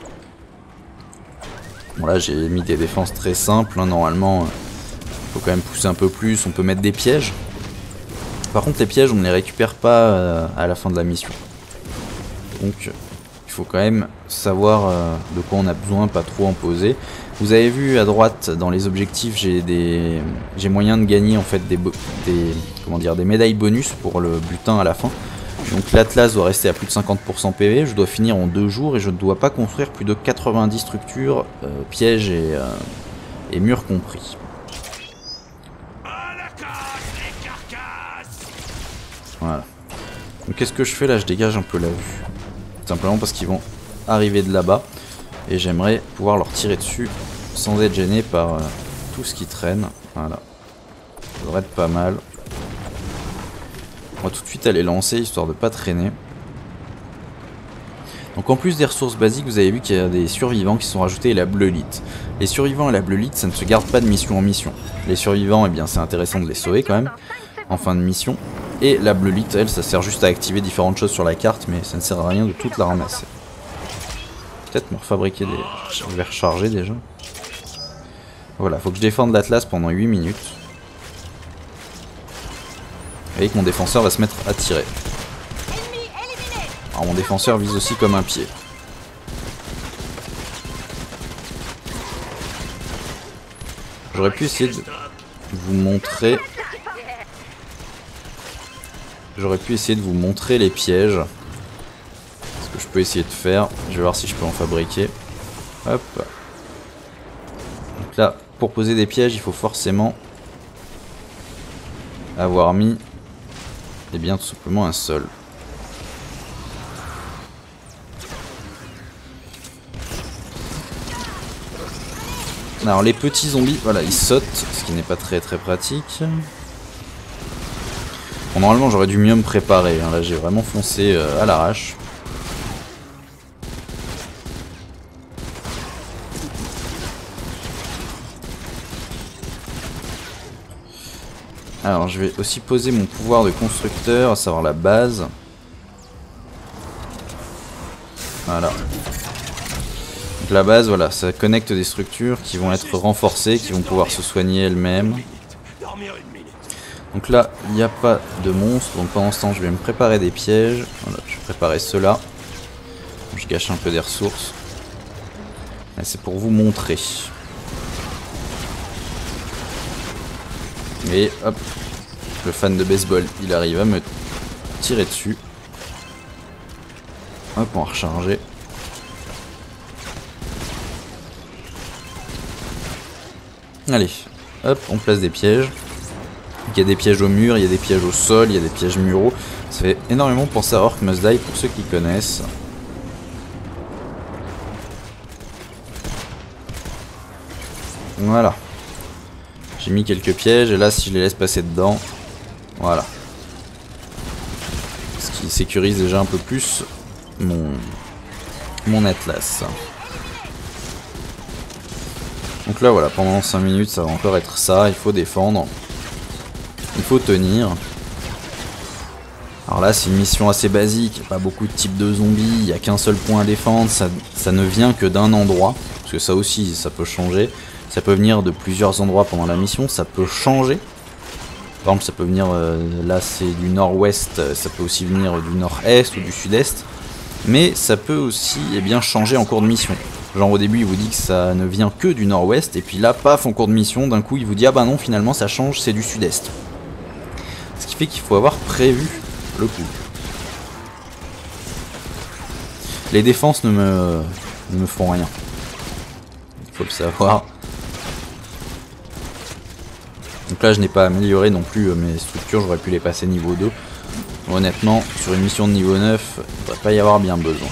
Bon là j'ai mis des défenses très simples, hein, normalement il faut quand même pousser un peu plus, on peut mettre des pièges. Par contre les pièges on ne les récupère pas à la fin de la mission. Donc il faut quand même savoir de quoi on a besoin, pas trop en poser. Vous avez vu à droite dans les objectifs, j'ai moyen de gagner en fait des médailles bonus pour le butin à la fin. Donc l'Atlas doit rester à plus de 50% PV, je dois finir en 2 jours et je ne dois pas construire plus de 90 structures, pièges et murs compris. Voilà. Donc qu'est-ce que je fais là? Je dégage un peu la vue. Tout simplement parce qu'ils vont arriver de là-bas. Et j'aimerais pouvoir leur tirer dessus sans être gêné par tout ce qui traîne. Voilà. Ça devrait être pas mal. On va tout de suite aller lancer histoire de pas traîner. Donc en plus des ressources basiques, vous avez vu qu'il y a des survivants qui sont rajoutés et la bleulite. Les survivants et la bleulite, ça ne se garde pas de mission en mission. Les survivants, eh bien c'est intéressant de les sauver quand même en fin de mission. Et la bleulite, elle, ça sert juste à activer différentes choses sur la carte, mais ça ne sert à rien de toute la ramasser. Peut-être me refabriquer des... Je vais recharger déjà. Voilà, faut que je défende l'Atlas pendant 8 minutes. Vous voyez que mon défenseur va se mettre à tirer. Alors mon défenseur vise aussi comme un pied. J'aurais pu essayer de vous montrer... les pièges. Ce que je peux essayer de faire. Je vais voir si je peux en fabriquer. Hop. Donc là, pour poser des pièges, il faut forcément avoir mis, eh bien, tout simplement un seul. Alors les petits zombies, voilà, ils sautent, ce qui n'est pas très pratique. Bon, normalement j'aurais dû mieux me préparer, hein. Là j'ai vraiment foncé à l'arrache. Alors je vais aussi poser mon pouvoir de constructeur, à savoir la base. Voilà. Donc la base, voilà, ça connecte des structures qui vont être renforcées, qui vont pouvoir se soigner elles-mêmes. Donc là, il n'y a pas de monstre, donc pendant ce temps, je vais me préparer des pièges. Voilà, je vais préparer ceux-là. Je gâche un peu des ressources. C'est pour vous montrer. Et hop, le fan de baseball, il arrive à me tirer dessus. Hop, on va recharger. Allez, hop, on place des pièges. Il y a des pièges au mur, il y a des pièges au sol, il y a des pièges muraux. Ça fait énormément penser à Orc Must Die pour ceux qui connaissent. Voilà. J'ai mis quelques pièges et là si je les laisse passer dedans, voilà. Ce qui sécurise déjà un peu plus mon atlas. Donc là voilà, pendant 5 minutes ça va encore être ça, il faut défendre. Il faut tenir. Alors là c'est une mission assez basique, pas beaucoup de types de zombies, il n'y a qu'un seul point à défendre, ça ne vient que d'un endroit. Parce que ça aussi ça peut changer. Ça peut venir de plusieurs endroits pendant la mission, ça peut changer. Par exemple ça peut venir, là c'est du nord-ouest, ça peut aussi venir du nord-est ou du sud-est. Mais ça peut aussi changer en cours de mission. Genre au début il vous dit que ça ne vient que du nord-ouest, et puis là paf en cours de mission, d'un coup il vous dit ah bah non finalement ça change, c'est du sud-est. Ce qui fait qu'il faut avoir prévu le coup. Les défenses ne me font rien. Il faut le savoir. Donc là je n'ai pas amélioré non plus mes structures, j'aurais pu les passer niveau 2. Honnêtement, sur une mission de niveau 9, il ne devrait pas y avoir bien besoin.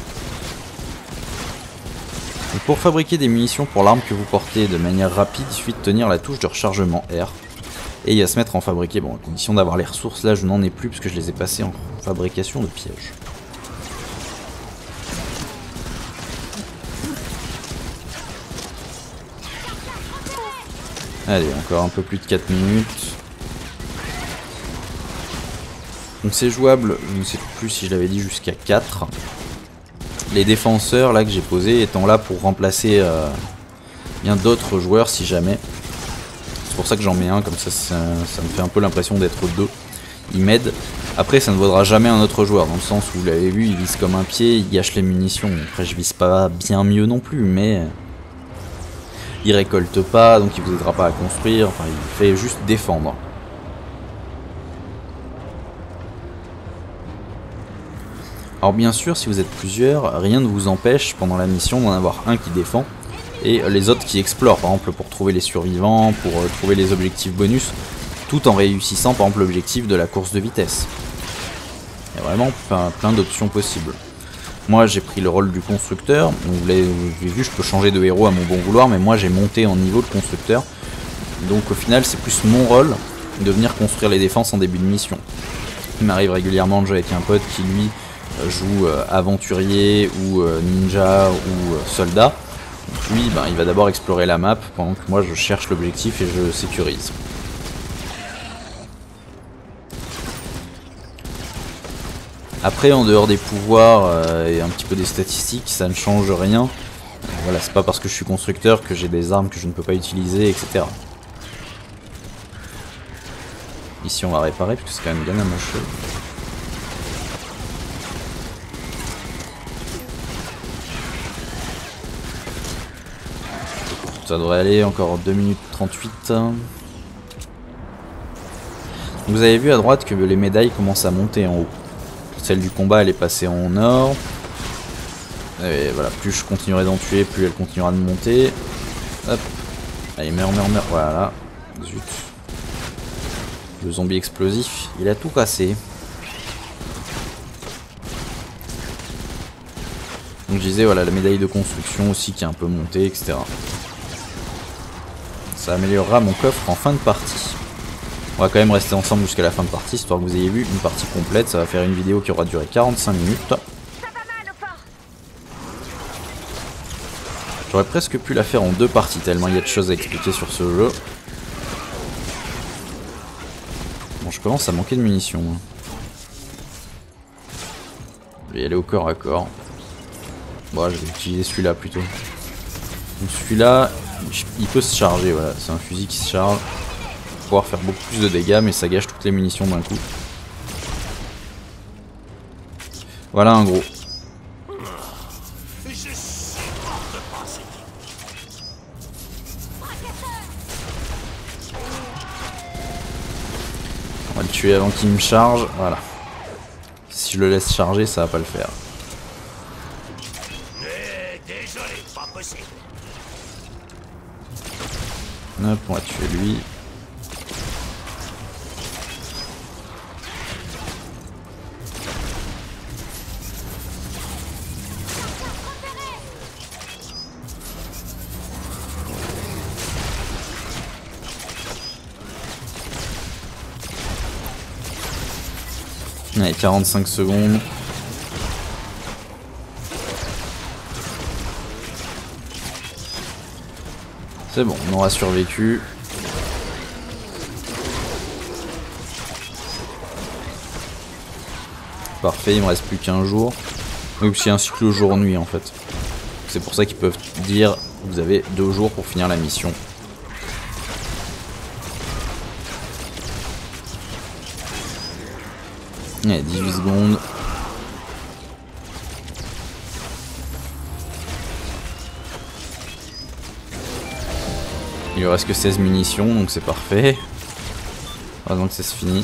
Donc pour fabriquer des munitions pour l'arme que vous portez de manière rapide, il suffit de tenir la touche de rechargement R. Et il va se mettre en fabriquer, bon à condition d'avoir les ressources, là je n'en ai plus parce que je les ai passées en fabrication de pièges. Allez, encore un peu plus de 4 minutes. Donc c'est jouable, je ne sais plus si je l'avais dit, jusqu'à 4. Les défenseurs là que j'ai posés étant là pour remplacer bien d'autres joueurs si jamais. C'est pour ça que j'en mets un, comme ça me fait un peu l'impression d'être 2. Il m'aide. Après ça ne vaudra jamais un autre joueur, dans le sens où vous l'avez vu, il vise comme un pied, il gâche les munitions. Après je vise pas bien mieux non plus, mais... il récolte pas, donc il vous aidera pas à construire, enfin il fait juste défendre. Alors bien sûr, si vous êtes plusieurs, rien ne vous empêche pendant la mission d'en avoir un qui défend et les autres qui explorent, par exemple pour trouver les survivants, pour trouver les objectifs bonus, tout en réussissant par exemple l'objectif de la course de vitesse. Il y a vraiment plein d'options possibles. Moi j'ai pris le rôle du constructeur, vous l'avez vu, je peux changer de héros à mon bon vouloir, mais moi j'ai monté en niveau de constructeur. Donc au final c'est plus mon rôle de venir construire les défenses en début de mission. Il m'arrive régulièrement de jouer avec un pote qui lui joue aventurier ou ninja ou soldat. Donc lui il va d'abord explorer la map pendant que moi je cherche l'objectif et je sécurise. Après, en dehors des pouvoirs et un petit peu des statistiques, ça ne change rien. Voilà, c'est pas parce que je suis constructeur que j'ai des armes que je ne peux pas utiliser, etc. Ici, on va réparer, parce que c'est quand même bien amoché. Ça devrait aller, encore 2 minutes 38. Vous avez vu à droite que les médailles commencent à monter en haut. Celle du combat elle est passée en or. Et voilà, plus je continuerai d'en tuer, plus elle continuera de monter. Hop. Allez, meurs. Voilà. Zut. Le zombie explosif, il a tout cassé. Donc je disais, voilà, la médaille de construction aussi qui est un peu montée, etc. Ça améliorera mon coffre en fin de partie. On va quand même rester ensemble jusqu'à la fin de partie, histoire que vous ayez vu une partie complète. Ça va faire une vidéo qui aura duré 45 minutes. J'aurais presque pu la faire en 2 parties, tellement il y a de choses à expliquer sur ce jeu. Bon, je commence à manquer de munitions. Je vais y aller au corps à corps. Bon, je vais utiliser celui-là plutôt. Donc celui-là, il peut se charger, voilà. C'est un fusil qui se charge. pouvoir faire beaucoup plus de dégâts, mais ça gâche toutes les munitions d'un coup. Voilà un gros. On va le tuer avant qu'il me charge, voilà. Si je le laisse charger, ça va pas le faire. Hop, on va tuer lui. Allez, 45 secondes. C'est bon, on aura survécu. Parfait, il me reste plus qu'un jour. Oui, c'est un cycle jour-nuit en fait. C'est pour ça qu'ils peuvent dire vous avez 2 jours pour finir la mission. Allez, 18 secondes. Il lui reste que 16 munitions, donc c'est parfait. Heureusement que ça se finit.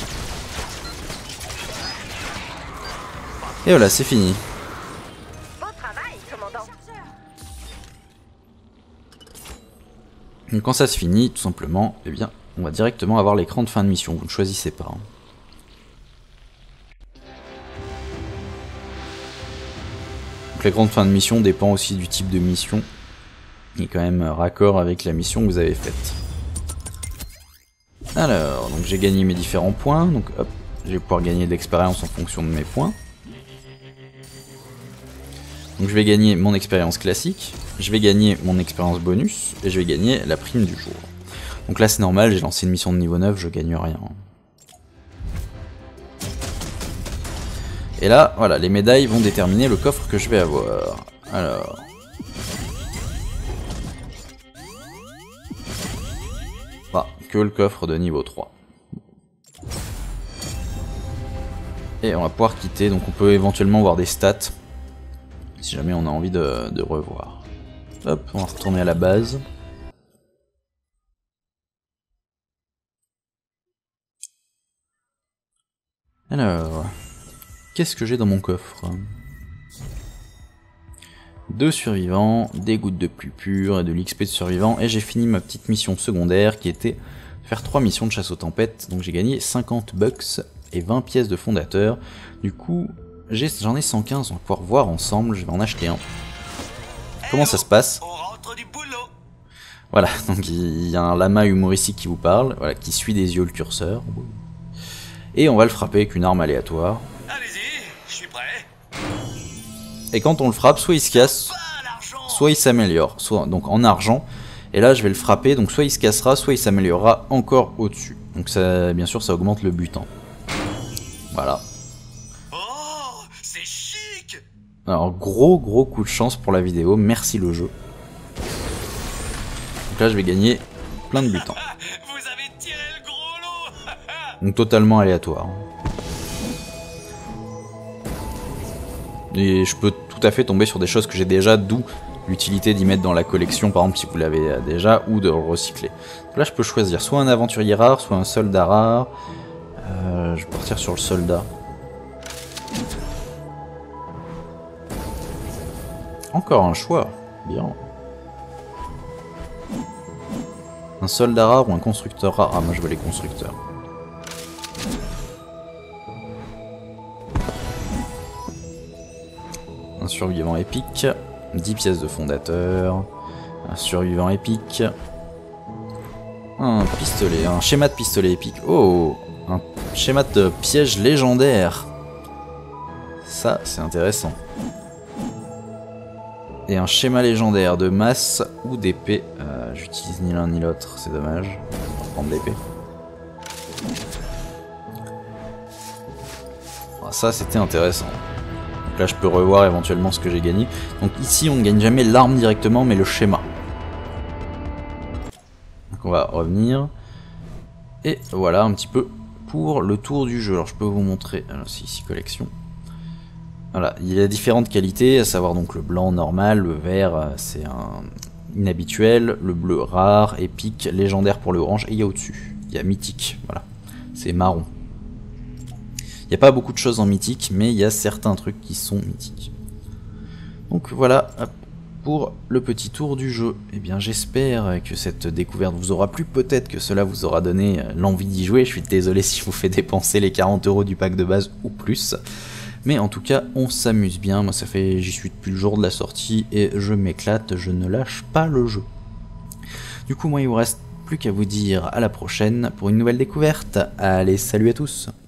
Et voilà, c'est fini. Bon travail, commandant. Donc quand ça se finit, tout simplement, eh bien, on va directement avoir l'écran de fin de mission. Vous ne choisissez pas. Hein. Donc l'écran de fin de mission dépend aussi du type de mission. Il est quand même raccord avec la mission que vous avez faite. Alors, donc j'ai gagné mes différents points. Donc hop, je vais pouvoir gagner de l'expérience en fonction de mes points. Donc je vais gagner mon expérience classique, je vais gagner mon expérience bonus, et je vais gagner la prime du jour. Donc là c'est normal, j'ai lancé une mission de niveau 9, je gagne rien. Et là, voilà, les médailles vont déterminer le coffre que je vais avoir. Alors... Bah, que le coffre de niveau 3. Et on va pouvoir quitter, donc on peut éventuellement voir des stats. Si jamais on a envie de revoir. Hop, on va retourner à la base. Alors, qu'est-ce que j'ai dans mon coffre? 2 survivants, des gouttes de plus pur et de l'XP de survivants. Et j'ai fini ma petite mission secondaire qui était de faire 3 missions de chasse aux tempêtes. Donc j'ai gagné 50 bucks et 20 pièces de fondateur. Du coup... J'en ai 115, on va pouvoir voir ensemble, je vais en acheter un. Comment ça se passe? Voilà, donc il y a un lama humoristique qui vous parle, voilà, qui suit des yeux le curseur. Et on va le frapper avec une arme aléatoire. Allez-y, je suis prêt. Et quand on le frappe, soit il se casse, soit il s'améliore, soit donc en argent. Et là je vais le frapper, donc soit il se cassera, soit il s'améliorera encore au-dessus. Donc ça, bien sûr, ça augmente le butin. Voilà. Alors gros coup de chance pour la vidéo, merci le jeu. Donc là je vais gagner plein de butins. Vous avez tiré le gros lot. Donc totalement aléatoire. Et je peux tout à fait tomber sur des choses que j'ai déjà, d'où l'utilité d'y mettre dans la collection, par exemple si vous l'avez déjà, ou de le recycler. Donc là je peux choisir soit un aventurier rare, soit un soldat rare. Je vais partir sur le soldat. Encore un choix, bien. Un soldat rare ou un constructeur rare? Ah, moi je veux les constructeurs. Un survivant épique, 10 pièces de fondateur. Un survivant épique. Un pistolet, un schéma de pistolet épique. Oh, un schéma de piège légendaire. Ça, c'est intéressant. Et un schéma légendaire de masse ou d'épée. J'utilise ni l'un ni l'autre, c'est dommage. On va prendre l'épée. Ça, c'était intéressant. Donc là, je peux revoir éventuellement ce que j'ai gagné. Donc ici, on ne gagne jamais l'arme directement, mais le schéma. Donc on va revenir. Et voilà un petit peu pour le tour du jeu. Alors je peux vous montrer, alors c'est ici collection. Voilà, il y a différentes qualités, à savoir donc le blanc normal, le vert c'est un inhabituel, le bleu rare, épique, légendaire pour le orange, et il y a au-dessus, il y a mythique, voilà, c'est marron. Il n'y a pas beaucoup de choses en mythique, mais il y a certains trucs qui sont mythiques. Donc voilà pour le petit tour du jeu. Eh bien j'espère que cette découverte vous aura plu, peut-être que cela vous aura donné l'envie d'y jouer. Je suis désolé si je vous fais dépenser les 40 € du pack de base ou plus. Mais en tout cas, on s'amuse bien. Moi, j'y suis depuis le jour de la sortie et je m'éclate, je ne lâche pas le jeu. Du coup, moi, il vous reste plus qu'à vous dire à la prochaine pour une nouvelle découverte. Allez, salut à tous!